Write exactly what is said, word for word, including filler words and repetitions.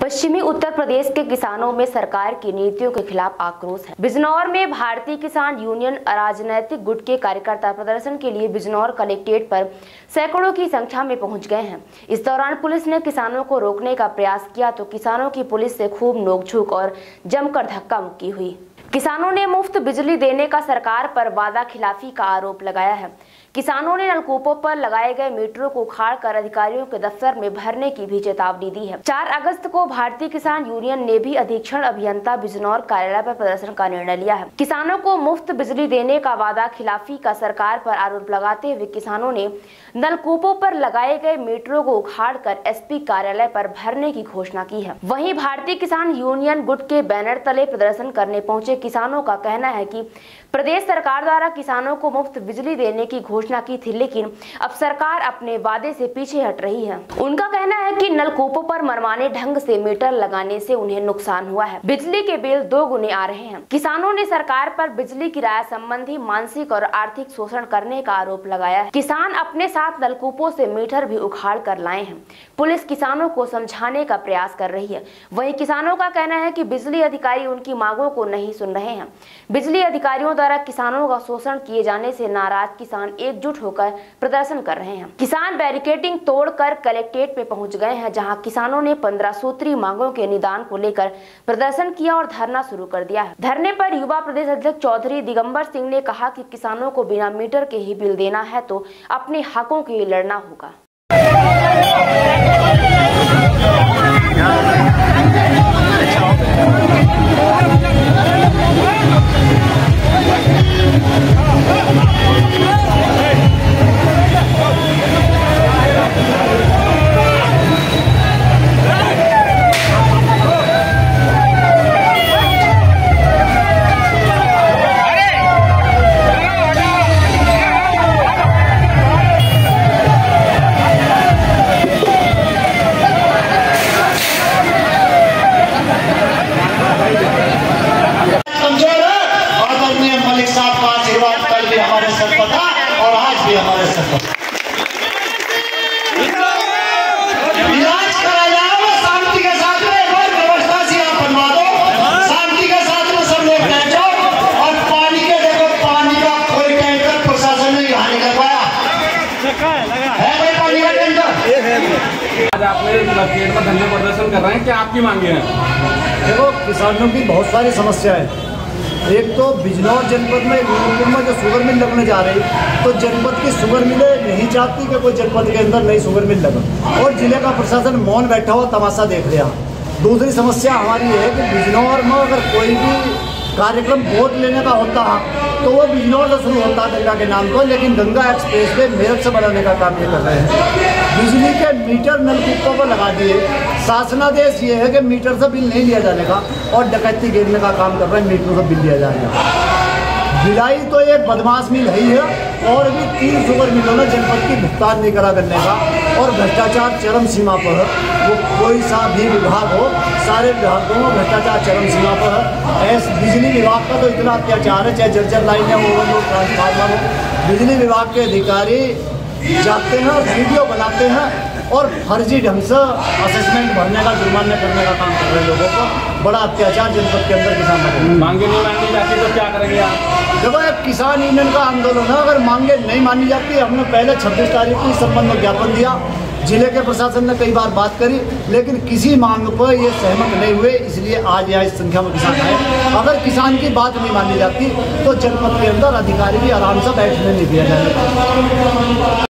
पश्चिमी उत्तर प्रदेश के किसानों में सरकार की नीतियों के खिलाफ आक्रोश है। बिजनौर में भारतीय किसान यूनियन अराजनैतिक गुट के कार्यकर्ता प्रदर्शन के लिए बिजनौर कलेक्ट्रेट पर सैकड़ों की संख्या में पहुंच गए हैं। इस दौरान पुलिस ने किसानों को रोकने का प्रयास किया तो किसानों की पुलिस से खूब नोकझोंक और जमकर धक्का मुक्की हुई। किसानों ने मुफ्त बिजली देने का सरकार पर वादा खिलाफी का आरोप लगाया है। किसानों ने नलकूपों पर लगाए गए मीटरों को उखाड़कर अधिकारियों के दफ्तर में भरने की भी चेतावनी दी है। चार अगस्त को भारतीय किसान यूनियन ने भी अधीक्षण अभियंता बिजनौर कार्यालय पर प्रदर्शन का निर्णय लिया है। किसानों को मुफ्त बिजली देने का वादा खिलाफी का सरकार पर आरोप लगाते हुए किसानों ने नलकूपों पर लगाए गए मीटरों को उखाड़कर एसपी कार्यालय पर भरने की घोषणा की है। वहीं भारतीय किसान यूनियन गुट के बैनर तले प्रदर्शन करने पहुंचे किसानों का कहना है कि प्रदेश सरकार द्वारा किसानों को मुफ्त बिजली देने की घोषणा की थी, लेकिन अब सरकार अपने वादे से पीछे हट रही है। उनका कहना है कि नलकूपों पर मनमाने ढंग से मीटर लगाने से उन्हें नुकसान हुआ है। बिजली के बिल दो गुने आ रहे हैं। किसानों ने सरकार पर बिजली किराया संबंधी मानसिक और आर्थिक शोषण करने का आरोप लगाया है। किसान अपने साथ नलकूपों से मीटर भी उखाड़ कर लाए हैं। पुलिस किसानों को समझाने का प्रयास कर रही है। वहीं किसानों का कहना है कि बिजली अधिकारी उनकी मांगों को नहीं सुन रहे हैं। बिजली अधिकारियों द्वारा किसानों का शोषण किए जाने से नाराज किसान एकजुट होकर प्रदर्शन कर रहे हैं। किसान बैरिकेडिंग तोड़कर कलेक्ट्रेट में पहुंच गए हैं, जहां किसानों ने पंद्रह सूत्री मांगों के निदान को लेकर प्रदर्शन किया और धरना शुरू कर दिया है। धरने पर युवा प्रदेश अध्यक्ष चौधरी दिगंबर सिंह ने कहा कि किसानों को बिना मीटर के ही बिल देना है तो अपने हकों के लिए लड़ना होगा। हमारे सर पर था और आज भी हमारे सर पर इलाज करा जाए शांति के साथ में एक और व्यवस्था से आप बनवा दो। शांति के साथ में सब लोग बैठ जाओ और पानी के देखो, पानी का कोई टैंकर प्रशासन ने यहाँ नहीं करवाया है। कोई पानी का टैंकर आज आपने कलेक्ट्रेट में धरना प्रदर्शन कर रहे हैं, क्या आपकी मांगे हैं? देखो, किसानों की बहुत सारी समस्या है। एक तो बिजनौर जनपद में गुरुपुर में जो शुगर मिल लगने जा रही, तो जनपद की शुगर मिलें नहीं चाहती कि कोई जनपद के अंदर नई शुगर मिल लगे, और जिले का प्रशासन मौन बैठा हुआ तमाशा देख रहा। दूसरी समस्या हमारी है कि बिजनौर में अगर कोई भी कार्यक्रम वोट लेने का होता तो वो बिजनौर से शुरू होता गंगा के नाम पर, लेकिन गंगा एक्सप्रेस वे मेरठ से बनाने का काम ये कर रहे हैं। बिजली के मीटर नलकूपों पर लगा दिए। शासनादेश ये है कि मीटर से बिल नहीं लिया जाने का, और डकैती गिरने का काम कर रहे हैं, मीटर से बिल लिया जाएगा। भिलाई तो एक बदमाश मिल ही है, और भी तीन शुगर मिलों ने जनपद की भुगतान नहीं करा करने का, और भ्रष्टाचार चरम सीमा पर है। वो कोई सा भी विभाग हो, सारे विभागों में भ्रष्टाचार चरम सीमा पर है। ऐसे बिजली विभाग का तो इतना अत्याचार है, चाहे जर्जर लाइनें हो, वो ट्रांसफार्मर हो, बिजली विभाग के अधिकारी जाते हैं और वीडियो बनाते हैं और फर्जी ढंग से असेसमेंट भरने का, जुर्माना करने का काम कर रहे हैं लोगों को। बड़ा अत्याचार जनपद के अंदर किसान पर। मांगे नहीं मानी जाती तो क्या करेंगे आप? देखो, एक किसान यूनियन का आंदोलन है। अगर मांगे नहीं मानी जाती, हमने पहले छब्बीस तारीख को इस संबंध में ज्ञापन दिया। जिले के प्रशासन ने कई बार बात करी, लेकिन किसी मांग पर ये सहमत नहीं हुए, इसलिए आज यहाँ इस संख्या में किसान आए। अगर किसान की बात नहीं मानी जाती तो जनपद के अंदर अधिकारी भी आराम से बैठने नहीं दिया जाएगा।